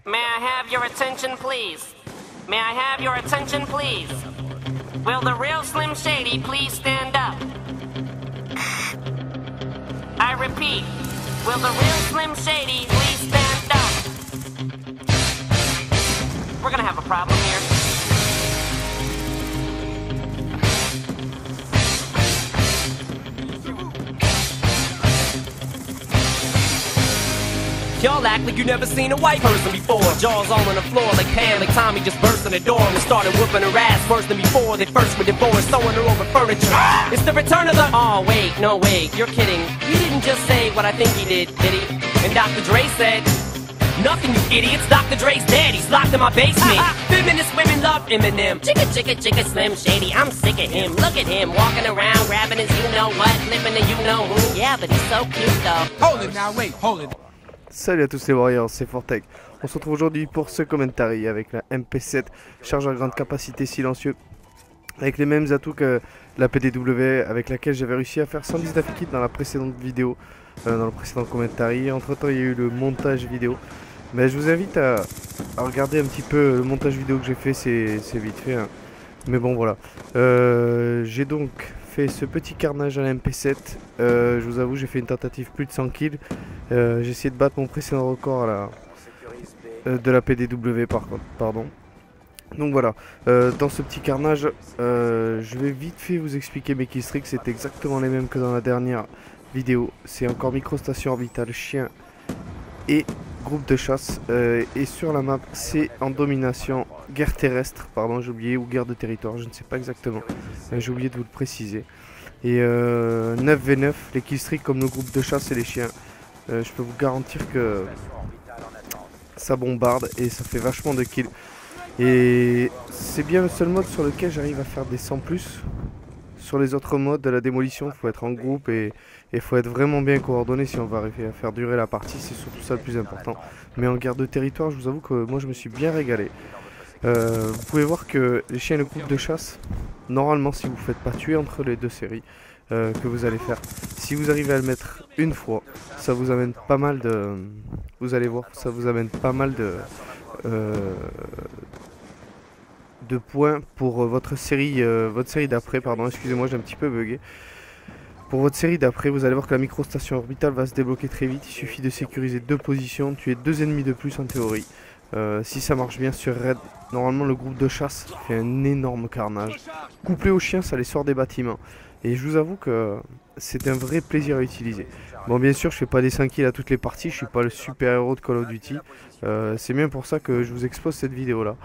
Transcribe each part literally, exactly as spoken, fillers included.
May I have your attention, please? May I have your attention, please? Will the real Slim Shady please stand up? I repeat, will the real Slim Shady please stand up? We're gonna have a problem here. Y'all act like you never seen a white person before. Jaws all on the floor like Pam, like Tommy just burst in the door and started whooping her ass worse than before. They first were divorced, throwing her over furniture. It's the return of the... Oh, wait, no, wait, you're kidding. He didn't just say what I think he did, did he? And Doctor Dre said... Nothing, you idiots. Doctor Dre's dead. He's locked in my basement. Feminist women love Eminem. Chicka, chicka, chicka, Slim Shady. I'm sick of him. Look at him walking around, grabbing his you-know-what, living a you-know-who. Yeah, but he's so cute, though. Hold it now, wait, hold it. Salut à tous les Warriors, c'est Fortech. On se retrouve aujourd'hui pour ce commentary avec la M P sept, chargeur à grande capacité silencieux, avec les mêmes atouts que la P D W avec laquelle j'avais réussi à faire cent dix-neuf kills dans la précédente vidéo, euh, dans le précédent commentary. Entre temps il y a eu le montage vidéo. Mais je vous invite à, à regarder un petit peu le montage vidéo que j'ai fait, c'est vite fait. Hein. Mais bon voilà. Euh, j'ai donc fait ce petit carnage à la M P sept. Euh, je vous avoue, j'ai fait une tentative plus de cent kills. Euh, j'ai essayé de battre mon précédent record à la, euh, de la P D W par contre, pardon. Donc voilà, euh, dans ce petit carnage, euh, je vais vite fait vous expliquer mes killstreaks. C'est exactement les mêmes que dans la dernière vidéo. C'est encore microstation orbitale, chien et groupe de chasse. Euh, et sur la map, c'est en domination, guerre terrestre, pardon, j'ai oublié, ou guerre de territoire, je ne sais pas exactement. Euh, j'ai oublié de vous le préciser. Et euh, neuf v neuf, les killstreaks comme le groupe de chasse et les chiens. Euh, je peux vous garantir que ça bombarde et ça fait vachement de kills. Et c'est bien le seul mode sur lequel j'arrive à faire des cent plus. Sur les autres modes de la démolition, il faut être en groupe et il faut être vraiment bien coordonné si on va arriver à faire durer la partie. C'est surtout ça le plus important. Mais en guerre de territoire, je vous avoue que moi je me suis bien régalé. Euh, vous pouvez voir que les chiens et le groupe de chasse, normalement si vous ne faites pas tuer entre les deux séries, Euh, que vous allez faire. Si vous arrivez à le mettre une fois, ça vous amène pas mal de... Vous allez voir, ça vous amène pas mal de... Euh, de points pour euh, votre série euh, votre série d'après, pardon, excusez-moi, j'ai un petit peu bugué. Pour votre série d'après, vous allez voir que la microstation orbitale va se débloquer très vite. Il suffit de sécuriser deux positions, tuer deux ennemis de plus en théorie. Euh, si ça marche bien sur raid, normalement le groupe de chasse fait un énorme carnage. Couplé aux chiens, ça les sort des bâtiments. Et je vous avoue que c'est un vrai plaisir à utiliser. Bon, bien sûr, je fais pas des cinq kills à toutes les parties, je suis pas le super héros de Call of Duty. Euh, c'est bien pour ça que je vous expose cette vidéo là.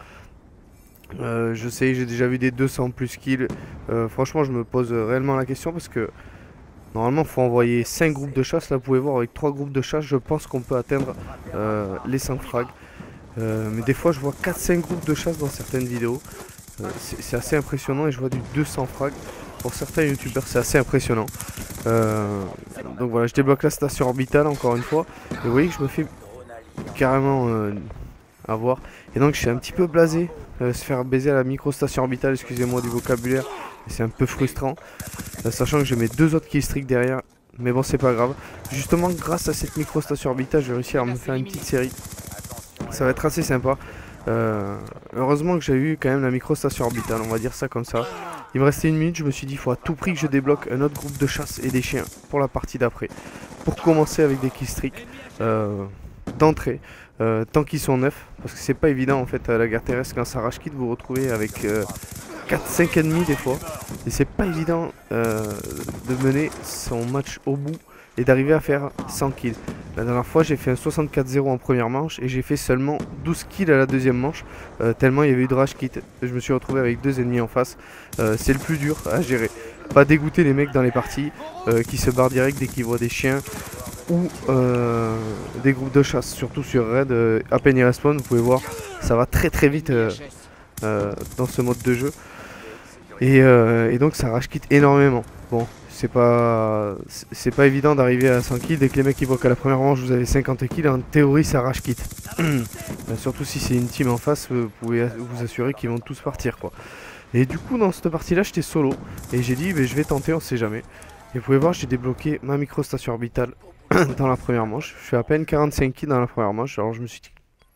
Euh, je sais, j'ai déjà vu des deux cents plus kills. Euh, franchement, je me pose réellement la question parce que normalement, il faut envoyer cinq groupes de chasse. Là, vous pouvez voir, avec trois groupes de chasse, je pense qu'on peut atteindre euh, les cent frags. Euh, mais des fois, je vois quatre cinq groupes de chasse dans certaines vidéos. Euh, c'est assez impressionnant et je vois du deux cents frags. Pour certains youtubeurs c'est assez impressionnant. euh, Donc voilà, je débloque la station orbitale encore une fois. Et vous voyez que je me fais carrément euh, avoir. Et donc je suis un petit peu blasé. euh, Se faire baiser à la microstation orbitale, excusez-moi du vocabulaire. C'est un peu frustrant, euh, sachant que j'ai mes deux autres killstreaks derrière. Mais bon, c'est pas grave. Justement grâce à cette microstation orbitale, je vais réussir à me faire une petite série. Ça va être assez sympa. Euh, heureusement que j'ai eu quand même la microstation orbitale, on va dire ça comme ça. Il me restait une minute, je me suis dit il faut à tout prix que je débloque un autre groupe de chasse et des chiens pour la partie d'après. Pour commencer avec des killstreaks euh, d'entrée, euh, tant qu'ils sont neufs, parce que c'est pas évident en fait à la guerre terrestre quand ça rage quitte, vous vous retrouvez avec euh, quatre cinq ennemis des fois. Et c'est pas évident euh, de mener son match au bout et d'arriver à faire cent kills. La dernière fois j'ai fait un soixante-quatre zéro en première manche et j'ai fait seulement douze kills à la deuxième manche, euh, tellement il y avait eu de rage kit. Je me suis retrouvé avec deux ennemis en face. Euh, c'est le plus dur à gérer. Pas dégoûter les mecs dans les parties euh, qui se barrent direct dès qu'ils voient des chiens ou euh, des groupes de chasse, surtout sur raid. Euh, à peine ils respawn, vous pouvez voir, ça va très très vite euh, euh, dans ce mode de jeu. Et, euh, et donc ça rage kit énormément. Bon, c'est pas c'est pas évident d'arriver à cent kills dès que les mecs ils voient qu'à la première manche vous avez cinquante kills. En théorie ça rage quitte. Surtout si c'est une team en face, vous pouvez vous assurer qu'ils vont tous partir quoi. Et du coup dans cette partie là j'étais solo et j'ai dit bah, je vais tenter, on sait jamais. Et vous pouvez voir j'ai débloqué ma microstation orbitale dans la première manche. Je fais à peine quarante-cinq kills dans la première manche. Alors je me suis dit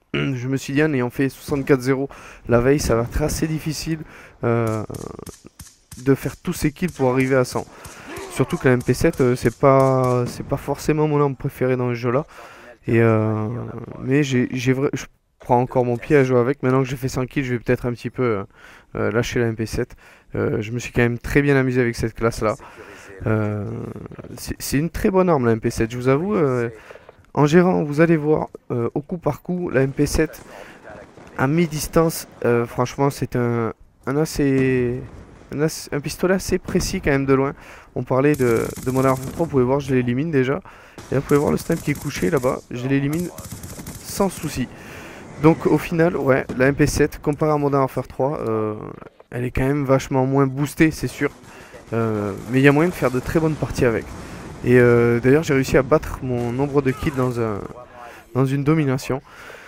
Je me suis dit en ayant fait soixante-quatre zéro la veille, ça va être assez difficile euh, de faire tous ces kills pour arriver à cent. Surtout que la M P sept, euh, c'est pas c'est pas forcément mon arme préférée dans ce jeu là. Et euh, mais j'ai j'ai vrai je prends encore mon pied à jouer avec. Maintenant que j'ai fait cent kills, je vais peut-être un petit peu euh, euh, lâcher la M P sept. Euh, je me suis quand même très bien amusé avec cette classe là. Euh, c'est une très bonne arme la M P sept, je vous avoue. Euh, en gérant, vous allez voir euh, au coup par coup la M P sept à mi-distance. Euh, franchement, c'est un, un assez un, assez un pistolet assez précis quand même de loin. On parlait de, de Modern Warfare trois, vous pouvez voir, je l'élimine déjà. Et là, vous pouvez voir le snipe qui est couché là-bas, je l'élimine sans souci. Donc au final, ouais, la M P sept comparée à Modern Warfare trois, euh, elle est quand même vachement moins boostée, c'est sûr. Euh, mais il y a moyen de faire de très bonnes parties avec. Et euh, d'ailleurs, j'ai réussi à battre mon nombre de kills dans, un, dans une domination.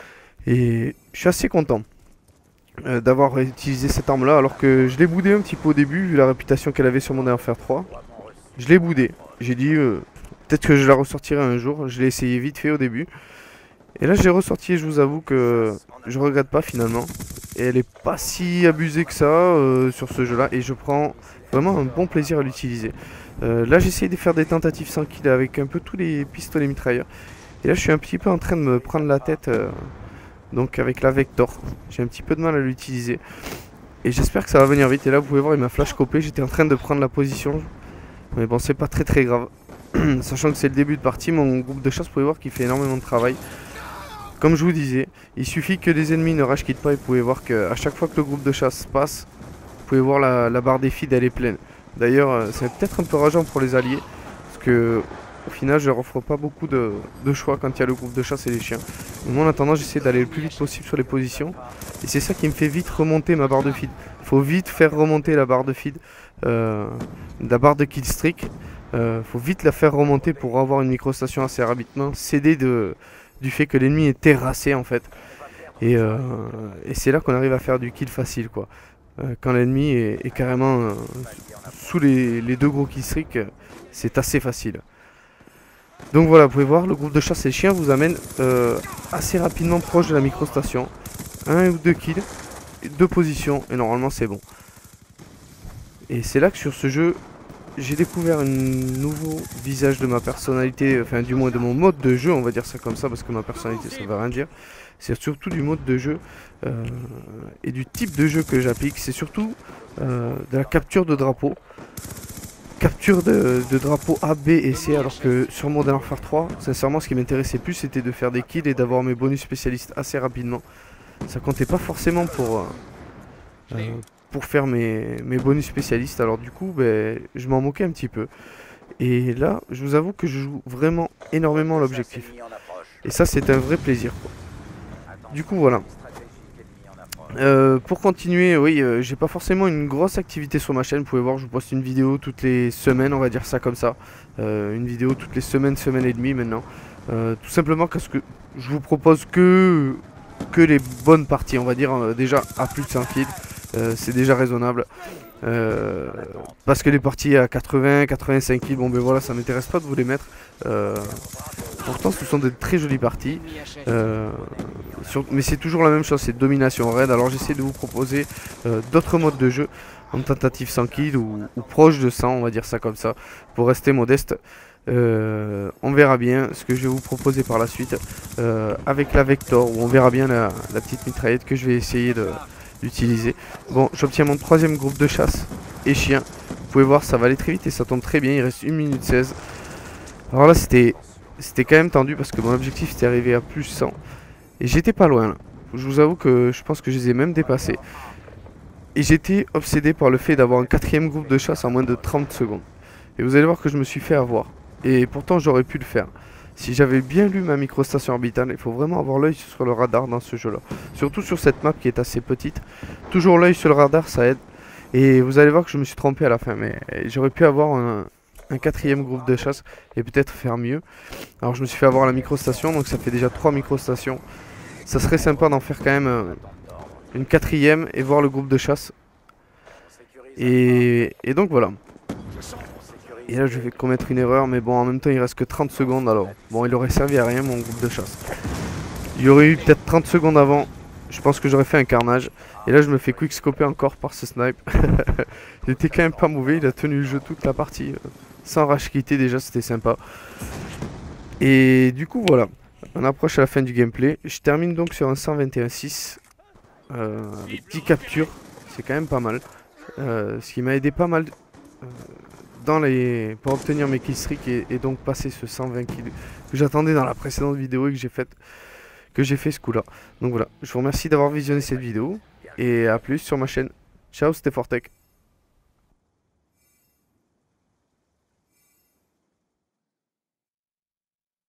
Et je suis assez content euh, d'avoir utilisé cette arme là, alors que je l'ai boudé un petit peu au début, vu la réputation qu'elle avait sur Modern Warfare trois. Je l'ai boudé. J'ai dit, euh, peut-être que je la ressortirai un jour. Je l'ai essayé vite fait au début. Et là, je l'ai ressorti et je vous avoue que je regrette pas finalement. Et elle est pas si abusée que ça euh, sur ce jeu là. Et je prends vraiment un bon plaisir à l'utiliser. Euh, là, j'essaye de faire des tentatives sans kill avec un peu tous les pistolets mitrailleurs. Et là, je suis un petit peu en train de me prendre la tête. Euh, donc avec la Vector. J'ai un petit peu de mal à l'utiliser. Et j'espère que ça va venir vite. Et là, vous pouvez voir, il m'a flash copé. J'étais en train de prendre la position. Mais bon, c'est pas très très grave. Sachant que c'est le début de partie, mon groupe de chasse, vous pouvez voir qu'il fait énormément de travail. Comme je vous disais, il suffit que les ennemis ne rage quittent pas et vous pouvez voir qu'à chaque fois que le groupe de chasse passe, vous pouvez voir la, la barre des feeds, elle est pleine. D'ailleurs, c'est peut-être un peu rageant pour les alliés, parce que au final, je leur offre pas beaucoup de, de choix quand il y a le groupe de chasse et les chiens. Donc moi, en attendant, j'essaie d'aller le plus vite possible sur les positions. Et c'est ça qui me fait vite remonter ma barre de feed. Il faut vite faire remonter la barre de feed, euh, la barre de kill streak. Il euh, faut vite la faire remonter pour avoir une microstation assez rapidement, céder de... du fait que l'ennemi est terrassé en fait. Et, euh, et c'est là qu'on arrive à faire du kill facile quoi. Euh, quand l'ennemi est, est carrément euh, sous les, les deux gros kill streaks, c'est assez facile. Donc voilà, vous pouvez voir, le groupe de chasse et chiens vous amène euh, assez rapidement proche de la microstation. Un ou deux kills, deux positions et normalement c'est bon. Et c'est là que sur ce jeu, j'ai découvert un nouveau visage de ma personnalité, enfin du moins de mon mode de jeu, on va dire ça comme ça, parce que ma personnalité ça veut rien dire. C'est surtout du mode de jeu euh, et du type de jeu que j'applique. C'est surtout euh, de la capture de drapeaux. Capture de, de drapeaux A, B et C, alors que sur Modern Warfare trois, sincèrement ce qui m'intéressait plus c'était de faire des kills et d'avoir mes bonus spécialistes assez rapidement. Ça comptait pas forcément pour... Euh, euh, pour faire mes, mes bonus spécialistes, alors du coup ben, je m'en moquais un petit peu et là je vous avoue que je joue vraiment énormément l'objectif et ça c'est un vrai plaisir quoi. Du coup voilà, euh, pour continuer, oui euh, j'ai pas forcément une grosse activité sur ma chaîne, vous pouvez voir je vous poste une vidéo toutes les semaines, on va dire ça comme ça, euh, une vidéo toutes les semaines, semaine et demie maintenant, euh, tout simplement parce que je vous propose que, que les bonnes parties, on va dire euh, déjà à plus de cinq kills. Euh, c'est déjà raisonnable euh, parce que les parties à quatre-vingts, quatre-vingt-cinq kills, bon ben voilà, ça m'intéresse pas de vous les mettre. Euh, pourtant ce sont de très jolies parties, euh, sur, mais c'est toujours la même chose, c'est domination raid. Alors j'essaie de vous proposer euh, d'autres modes de jeu en tentative cent kills ou, ou proche de cent, on va dire ça comme ça, pour rester modeste. Euh, on verra bien ce que je vais vous proposer par la suite euh, avec la Vector, où on verra bien la, la petite mitraillette que je vais essayer de d'utiliser. Bon, j'obtiens mon troisième groupe de chasse et chien. Vous pouvez voir, ça va aller très vite et ça tombe très bien. Il reste une minute seize. Alors là, c'était c'était quand même tendu parce que mon objectif c'était arrivé à plus cent. Et j'étais pas loin là. Je vous avoue que je pense que je les ai même dépassés. Et j'étais obsédé par le fait d'avoir un quatrième groupe de chasse en moins de trente secondes. Et vous allez voir que je me suis fait avoir. Et pourtant, j'aurais pu le faire. Si j'avais bien lu ma microstation orbitale, il faut vraiment avoir l'œil sur le radar dans ce jeu là. Surtout sur cette map qui est assez petite. Toujours l'œil sur le radar, ça aide. Et vous allez voir que je me suis trompé à la fin. Mais j'aurais pu avoir un, un quatrième groupe de chasse et peut-être faire mieux. Alors je me suis fait avoir la microstation, donc ça fait déjà trois microstations. Ça serait sympa d'en faire quand même euh, une quatrième et voir le groupe de chasse. Et, et donc voilà. Et là je vais commettre une erreur, mais bon en même temps il reste que trente secondes, alors bon il aurait servi à rien mon groupe de chasse. Il y aurait eu peut-être trente secondes avant. Je pense que j'aurais fait un carnage. Et là je me fais quickscoper encore par ce snipe. Il était quand même pas mauvais. Il a tenu le jeu toute la partie. Euh, sans rage quitter déjà, c'était sympa. Et du coup voilà. On approche à la fin du gameplay. Je termine donc sur un cent vingt et un six. Euh, avec dix captures. C'est quand même pas mal. Euh, ce qui m'a aidé pas mal euh, dans les... pour obtenir mes killstreaks et, et donc passer ce cent vingt kills que j'attendais dans la précédente vidéo et que j'ai fait que j'ai fait ce coup là. Donc voilà, je vous remercie d'avoir visionné cette vidéo et à plus sur ma chaîne. Ciao, c'était Fortech.